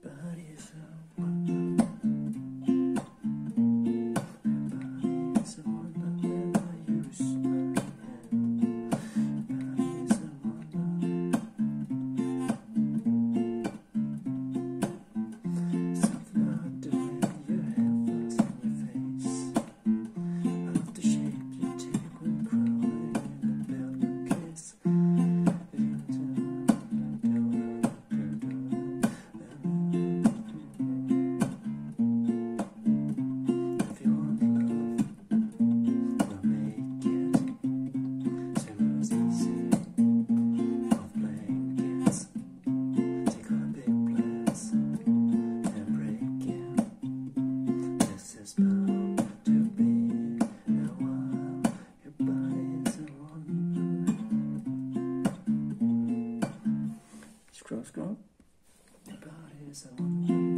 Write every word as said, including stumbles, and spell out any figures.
body is a wonderland. Your body is a wonderland. I use my hand. Your body is a wonderland. Something about the way your hair falls on your face. I love the shape you take when crawling in a velvet kiss. It's bound to be a while. Your body is a wonderland. Scroll, scroll. Your body is a wonderland.